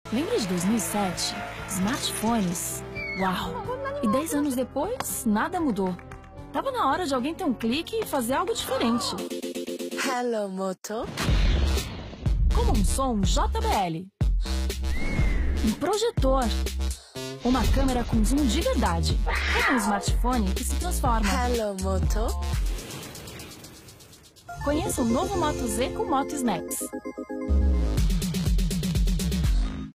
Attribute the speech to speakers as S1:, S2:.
S1: Lembra de 2007? Smartphones? Uau! E 10 anos depois, nada mudou. Tava na hora de alguém ter um clique e fazer algo diferente.
S2: Hello, Moto.
S1: Como um som JBL. Um projetor. Uma câmera com zoom de verdade. Como um smartphone que se transforma.
S2: Hello, Moto.
S1: Conheça o novo Moto Z com Moto Snacks.